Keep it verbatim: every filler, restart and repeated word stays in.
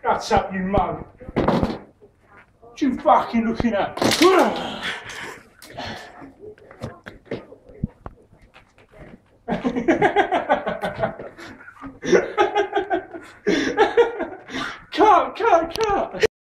That's up, you mug. What you fucking looking at?